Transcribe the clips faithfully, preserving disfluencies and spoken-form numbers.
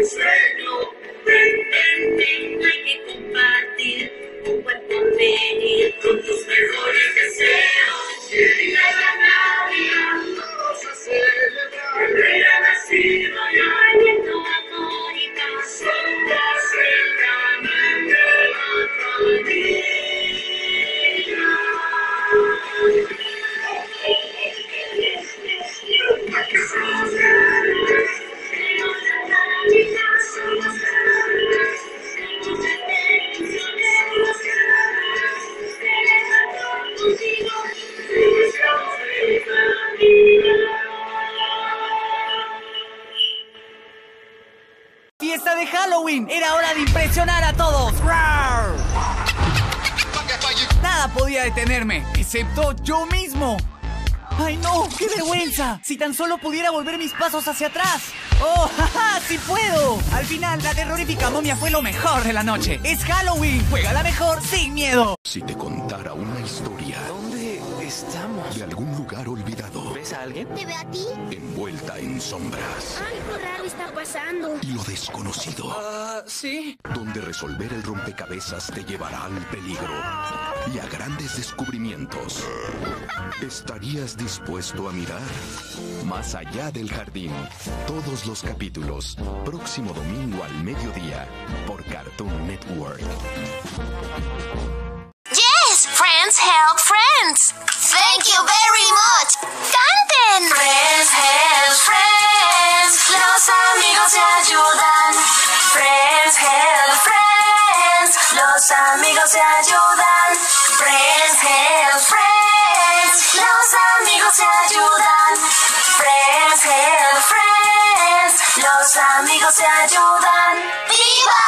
sueño. Ven, ven, ven, hay que compartir un buen porvenir con tus mejores deseos. Llega la Navidad, todos a celebrar. El rey ha nacido y hay viento, amor y paz. Somos el canal de la familia. ¡Fiesta de Halloween! ¡Era hora de impresionar a todos! ¡Rar! Nada podía detenerme, excepto yo mismo. ¡Ay no! ¡Qué vergüenza! Si tan solo pudiera volver mis pasos hacia atrás. ¡Oh, jaja! ¡Sí puedo! Al final, la terrorífica momia fue lo mejor de la noche. ¡Es Halloween! ¡Juega la mejor sin miedo! Si te contara una historia... ¿Dónde estamos? De algún lugar olvidado. ¿Ves a alguien? ¿Te veo a ti? Envuelta en sombras. Algo raro está pasando. Y lo desconocido. Ah, uh, sí. Donde resolver el rompecabezas te llevará al peligro y a grandes descubrimientos. ¿Estarías dispuesto a mirar? Más allá del jardín. Todos los capítulos. Próximo domingo al mediodía. Por Cartoon Network. Yes, friends help friends. Thank you very much. ¡Canten! Friends help friends. Los amigos se ayudan. Friends help friends. Los amigos se ayudan. Friends help friends. Los amigos se ayudan. Friends help friends. Los amigos se ayudan. ¡Viva!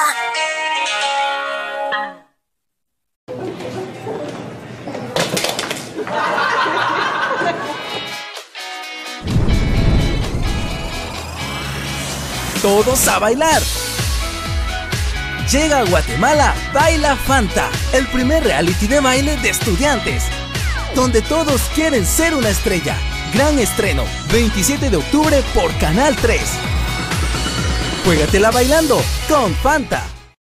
Todos a bailar. Llega a Guatemala Baila Fanta, el primer reality de baile de estudiantes, donde todos quieren ser una estrella. Gran estreno, veintisiete de octubre por Canal tres. Juégatela bailando con Fanta.